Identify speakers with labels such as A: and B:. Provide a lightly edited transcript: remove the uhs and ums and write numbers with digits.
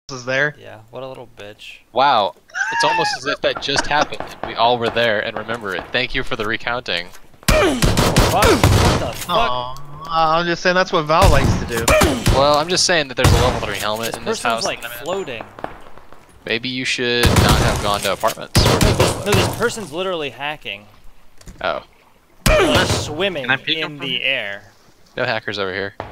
A: is there.
B: Yeah, what a little bitch.
C: Wow, it's almost as if that just happened. We all were there and remember it. Thank you for the recounting.
B: What the fuck?
A: I'm just saying that's what Val likes to do.
C: Well, I'm just saying that there's a level 3 helmet in this house.
B: Like floating.
C: Maybe you should not have gone to apartments.
B: No, this person's literally hacking.
C: Oh.
B: Like swimming in the air.
C: No hackers over here.